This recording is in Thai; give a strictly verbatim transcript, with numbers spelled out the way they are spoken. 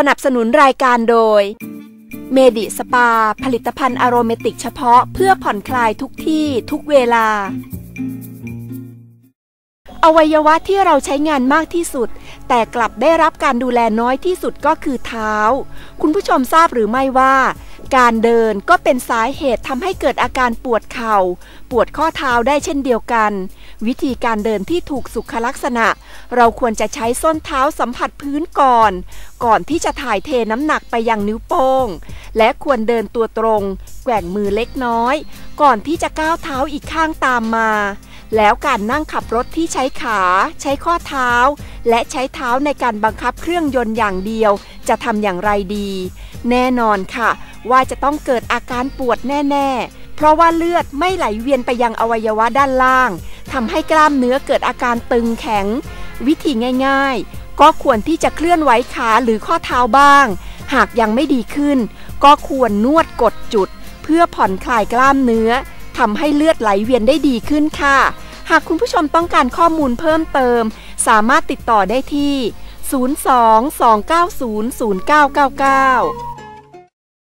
นับสนุนรายการโดยเมดิสปาผลิตภัณฑ์อโรเมติกเฉพาะเพื่อผ่อนคลายทุกที่ทุกเวลาอวัยวะที่เราใช้งานมากที่สุดแต่กลับได้รับการดูแลน้อยที่สุดก็คือเท้าคุณผู้ชมทราบหรือไม่ว่าการเดินก็เป็นสาเหตุทำให้เกิดอาการปวดเข่าปวดข้อเท้าได้เช่นเดียวกันวิธีการเดินที่ถูกสุขลักษณะเราควรจะใช้ส้นเท้าสัมผัสพื้นก่อนก่อนที่จะถ่ายเทน้ำหนักไปยังนิ้วโป้งและควรเดินตัวตรงแกว่งมือเล็กน้อยก่อนที่จะก้าวเท้าอีกข้างตามมาแล้วการนั่งขับรถที่ใช้ขาใช้ข้อเท้าและใช้เท้าในการบังคับเครื่องยนต์อย่างเดียวจะทำอย่างไรดีแน่นอนค่ะว่าจะต้องเกิดอาการปวดแน่ๆเพราะว่าเลือดไม่ไหลเวียนไปยังอวัยวะด้านล่างทำให้กล้ามเนื้อเกิดอาการตึงแข็งวิธีง่ายๆก็ควรที่จะเคลื่อนไหวขาหรือข้อเท้าบ้างหากยังไม่ดีขึ้นก็ควรนวดกดจุดเพื่อผ่อนคลายกล้ามเนื้อทำให้เลือดไหลเวียนได้ดีขึ้นค่ะหากคุณผู้ชมต้องการข้อมูลเพิ่มเติมสามารถติดต่อได้ที่ศูนย์ สอง สอง เก้า ศูนย์ ศูนย์ เก้า เก้า เก้า